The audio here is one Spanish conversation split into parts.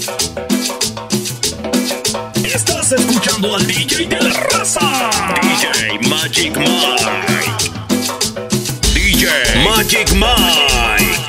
Estás escuchando al DJ de la raza, DJ Magic Mike. DJ Magic Mike.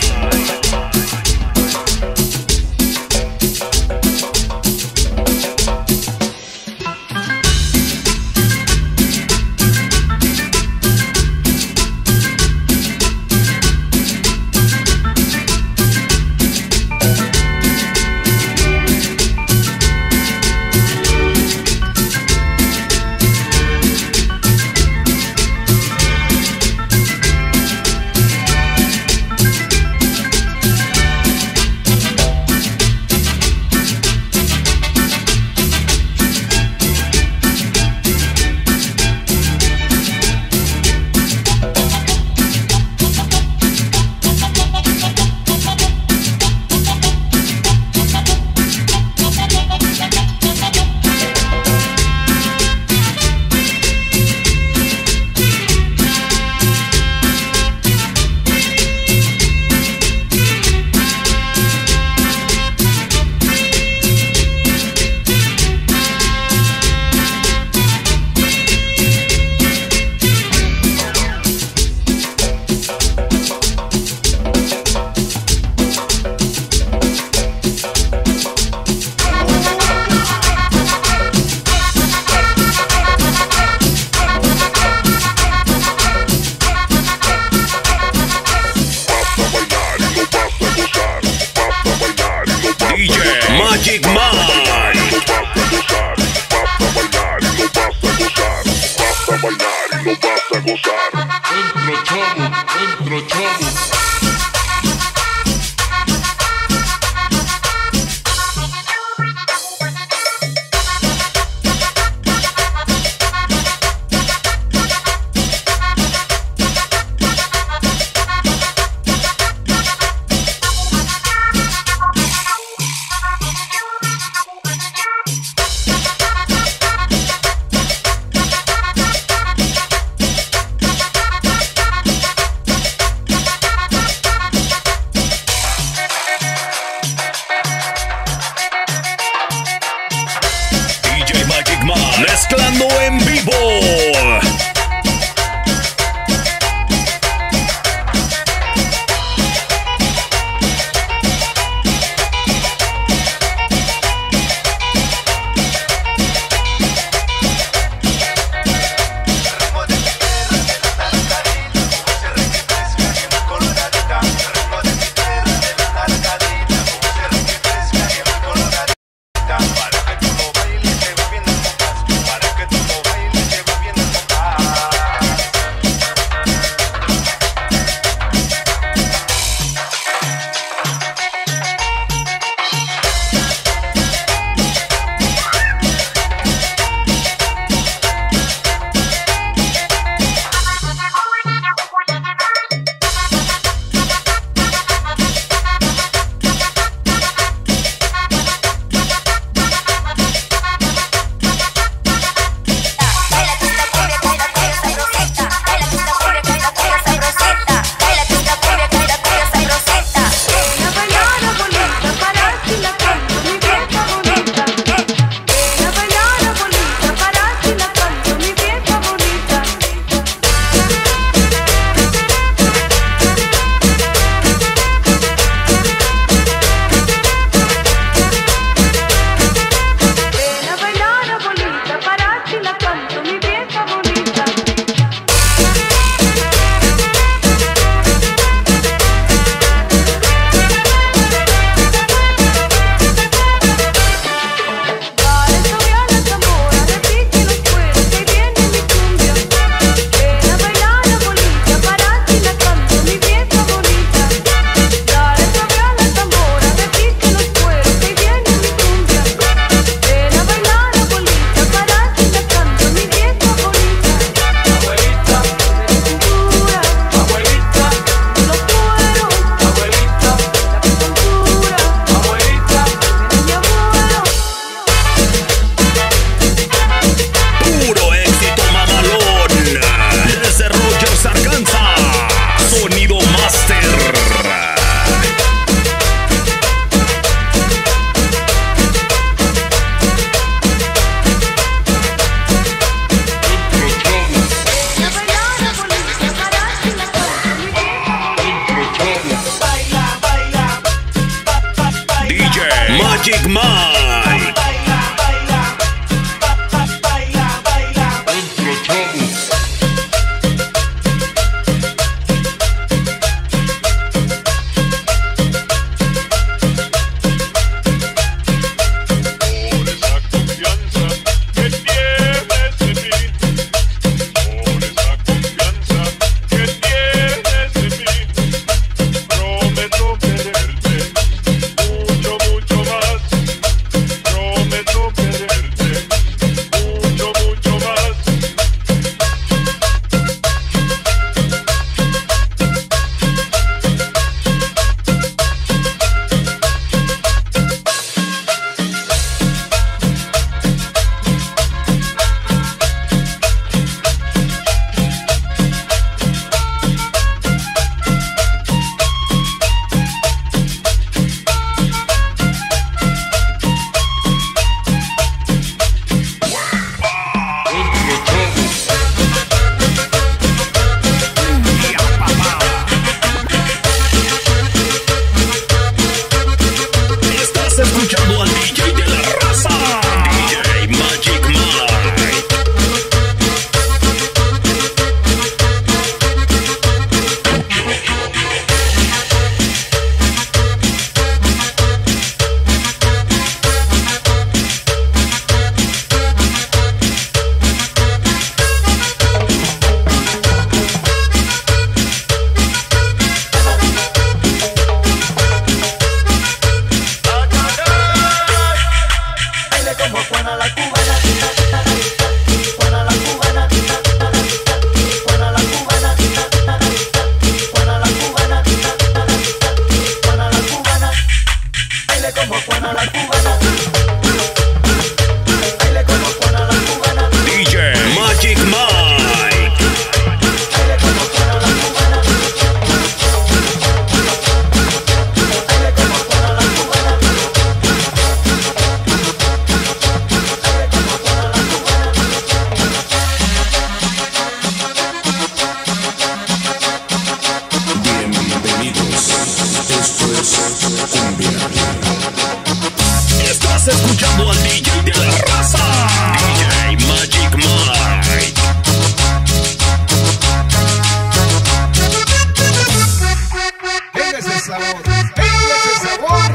Magic Mike. Vas a bailar y lo vas a gozar. Entra chavo, entra chavo. Mezclando en vivo. Para que tú lo bailes, te va bien. Magic Mike. Escuchando al DJ de la raza, DJ Magic Mike. DJ Magic Mike. Bienvenidos, esto es Cumbia. Estás escuchando al DJ de la raza, DJ Magic Mike. Venga ese sabor, venga ese sabor.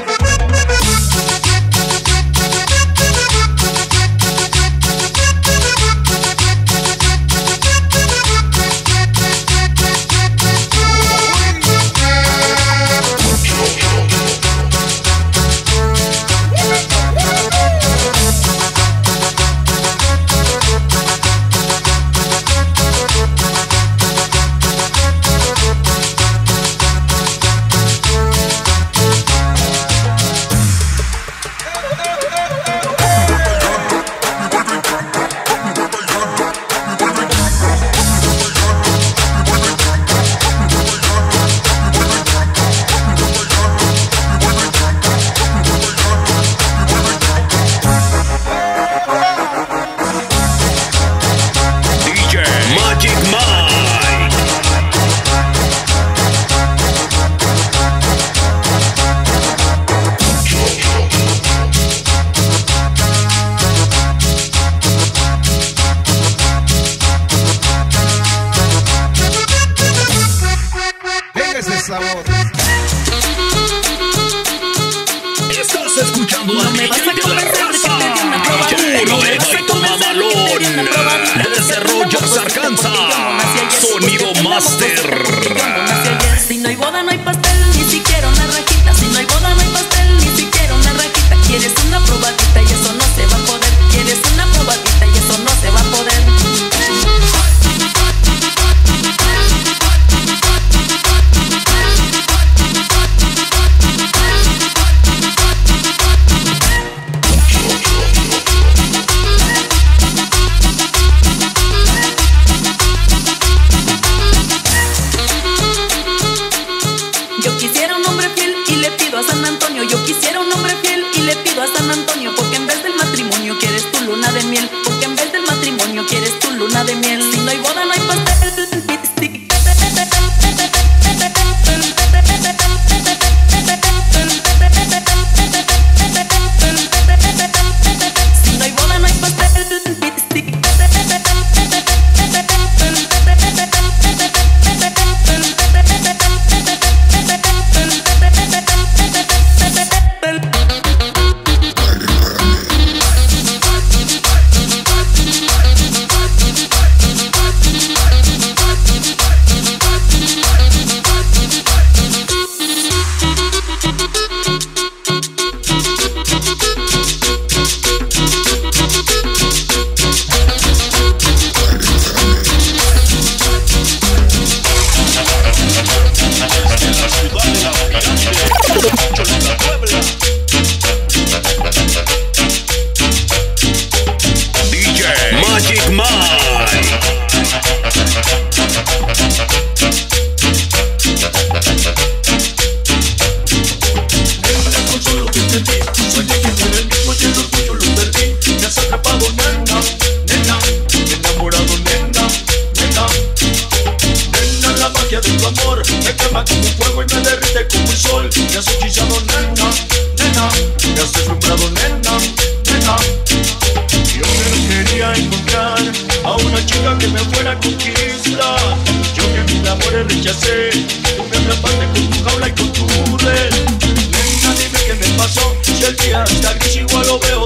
DJ Magic Mike. Venga ese sabor. Estás escuchando al No me DJ vas a de la convencer de que raza, te di una probadita. DJ No me Nueva vas y a toma convencer de que te di una balón. probadita. Desde Rogers, Arkansas, Sonido Master. Si no hay boda no hay pastel, ni siquiera una rajita. Si no hay boda no hay pastel, ni siquiera una rajita. Quieres una probadita y eso no se va a poder. Quieres una probadita y eso no se va a poder.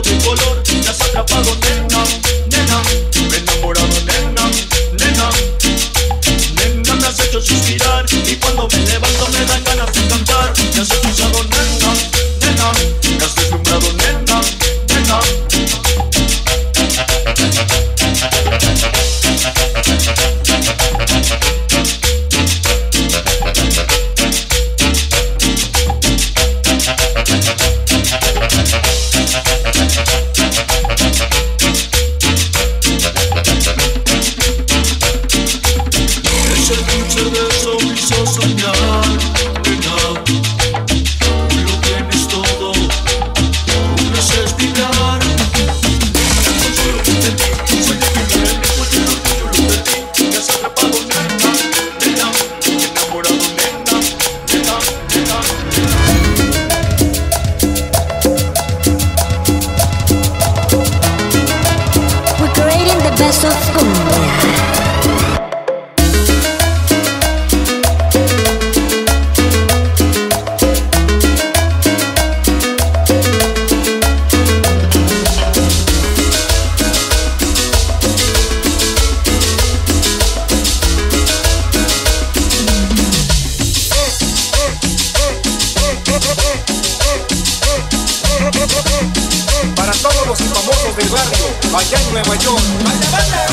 de color. Me has atrapado, nena, nena. Me he enamorado, nena, nena. Nena, me has hecho suspirar. Y cuando me levanto me dan ganas de cantar. Me has hechizado, nena, nena. Me has deslumbrado, nena, nena. Ese dulce beso me hizo soñar, nena. Tú lo tienes todo, tú me haces vibrar. Solo de ti, soy el primer mismo y el orgullo lo perdí. Me has atrapado, nena, nena. Me he enamorado, nena, nena, nena. We're creating the best of cumbia. Para todos los famosos del barrio, allá en Nueva York. ¡Vaya, vaya!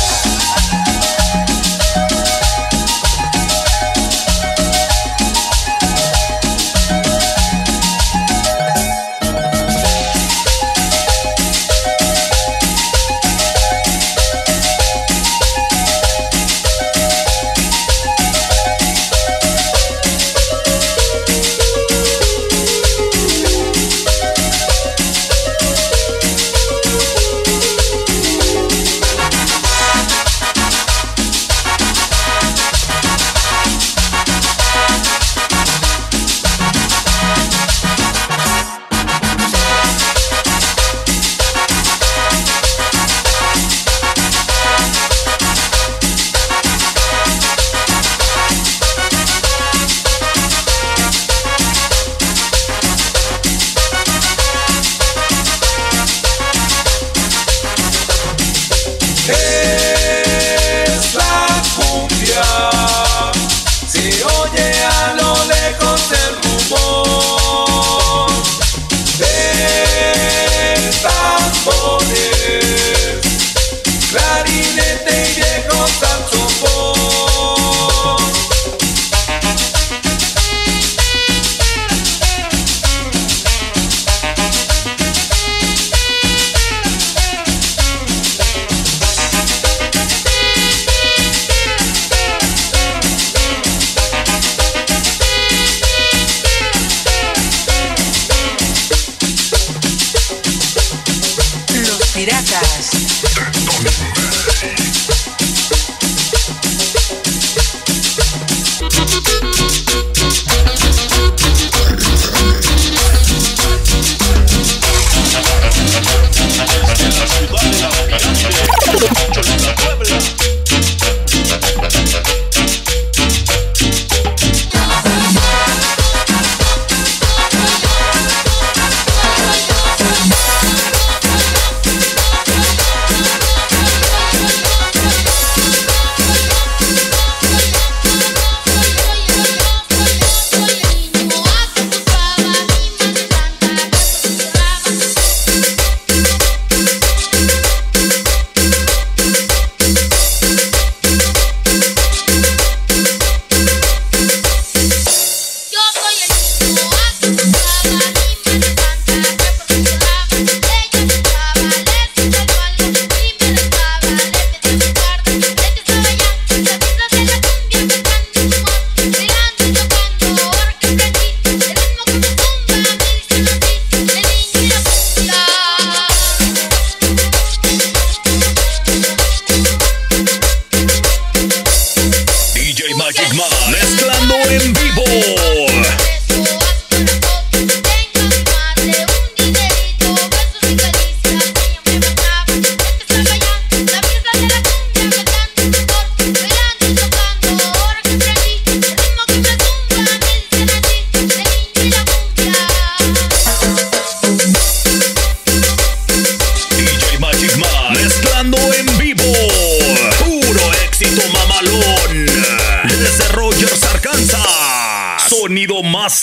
Piratas.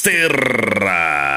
Master.